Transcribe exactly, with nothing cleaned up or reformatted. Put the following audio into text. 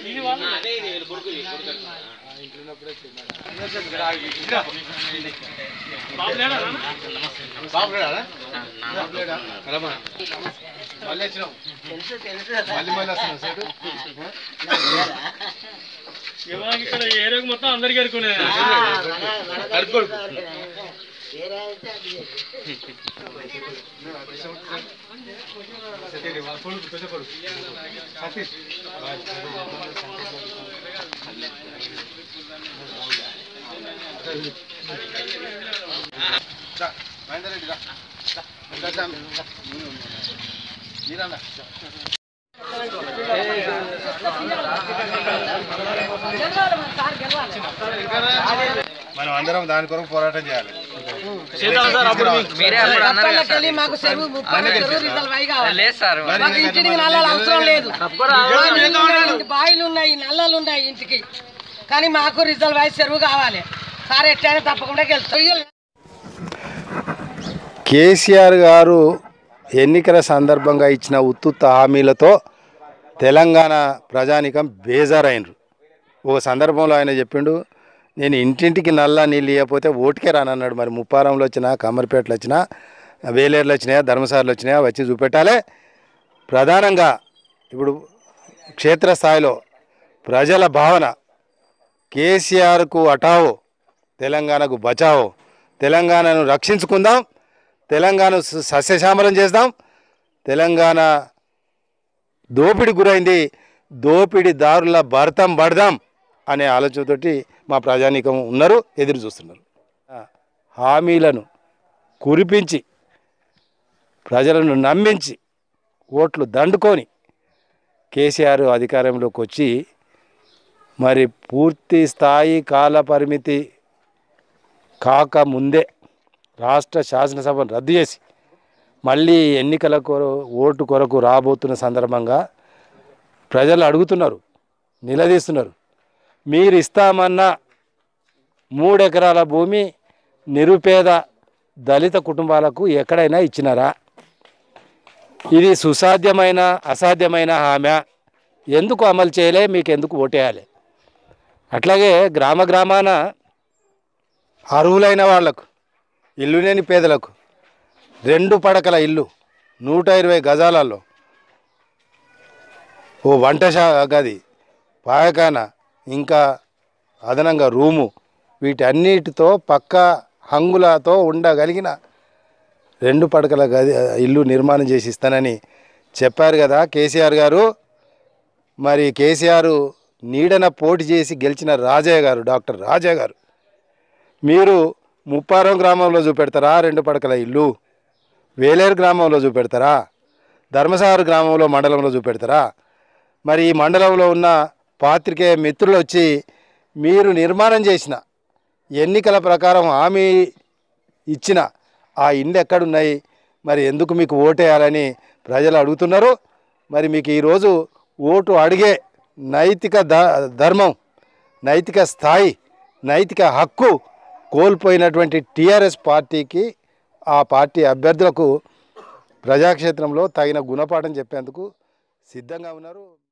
ఇక్కడ ఏరియా మొత్తం అందరికి అనుకునే మనం అందరం దాని కొరకు పోరాటం చేయాలి. మాకు చెరువు ఇంటికి నల్లలు అవసరం లేదు, బాయిలు ఉన్నాయి, నల్లలు ఉన్నాయి ఇంటికి, కానీ మాకు రిజల్వ్ అయ్యి చెరువు కావాలి. సార్ ఎట్లయినా తప్పకుండా గెలుస్తాం. కేసీఆర్ గారు ఎన్నికల సందర్భంగా ఇచ్చిన ఉత్తుత్త హామీలతో తెలంగాణ ప్రజానికం బేజారైనరు. ఒక సందర్భంలో ఆయన చెప్పిండు, నేను ఇంటింటికి నల్ల నీళ్ళు ఇవ్వకపోతే ఓటుకే రానన్నాడు. మరి ముప్పారంలో వచ్చినా, కమ్మరిపేటలో వచ్చినా, వేలేరులో వచ్చినాయా, ధర్మసార్లు వచ్చినాయా వచ్చి చూపెట్టాలి. ప్రధానంగా ఇప్పుడు క్షేత్రస్థాయిలో ప్రజల భావన కేసీఆర్కు అటావో, తెలంగాణకు బచావో, తెలంగాణను రక్షించుకుందాం, తెలంగాణ సస్యశ్యామలం చేద్దాం, తెలంగాణ దోపిడి గురైంది, దోపిడీదారుల భర్తం పడదాం అనే ఆలోచనతోటి మా ప్రజానీకం ఉన్నారు, ఎదురు చూస్తున్నారు. హామీలను కురిపించి ప్రజలను నమ్మించి ఓట్లు దండుకొని కేసీఆర్ అధికారంలోకి వచ్చి మరి పూర్తి స్థాయి కాల పరిమితి కాక ముందే రాష్ట్ర శాసనసభను రద్దు చేసి మళ్ళీ ఎన్నికల కొర ఓటు కొరకు రాబోతున్న సందర్భంగా ప్రజలు అడుగుతున్నారు, నిలదీస్తున్నారు. మీరు ఇస్తామన్న మూడెకరాల భూమి నిరుపేద దళిత కుటుంబాలకు ఎక్కడైనా ఇచ్చినారా? ఇది సుసాధ్యమైన అసాధ్యమైన హామీ, ఎందుకు అమలు చేయలే, మీకు ఎందుకు ఓటేయాలి? అట్లాగే గ్రామ గ్రామాన అర్హులైన వాళ్లకు, ఇల్లు లేని పేదలకు రెండు పడకల ఇల్లు నూట ఇరవై గజాలలో ఓ వంట గది, పాయకాన, ఇంకా అదనంగా రూము, వీటన్నిటితో పక్క హంగులతో ఉండగలిగిన రెండు పడకల గది ఇల్లు నిర్మాణం చేసి ఇస్తానని చెప్పారు కదా కేసీఆర్ గారు. మరి కేసీఆర్ నీడన పోటీ చేసి గెలిచిన రాజయ్య గారు, డాక్టర్ రాజయ్య గారు, మీరు ముప్పారం గ్రామంలో చూపెడతారా రెండు పడకల ఇల్లు? వేలేరు గ్రామంలో చూపెడతారా? ధర్మసాగర్ గ్రామంలో మండలంలో చూపెడతారా? మరి ఈ మండలంలో ఉన్న పాత్రికేయ మిత్రులు వచ్చి మీరు నిర్మాణం చేసిన ఎన్నికల ప్రకారం హామీ ఇచ్చిన ఆ ఇండ్లు ఎక్కడున్నాయి, మరి ఎందుకు మీకు ఓటేయాలని ప్రజలు అడుగుతున్నారు. మరి మీకు ఈరోజు ఓటు అడిగే నైతిక ధర్మం, నైతిక స్థాయి, నైతిక హక్కు కోల్పోయినటువంటి టీఆర్ఎస్ పార్టీకి, ఆ పార్టీ అభ్యర్థులకు ప్రజాక్షేత్రంలో తగిన గుణపాఠం చెప్పేందుకు సిద్ధంగా ఉన్నారు.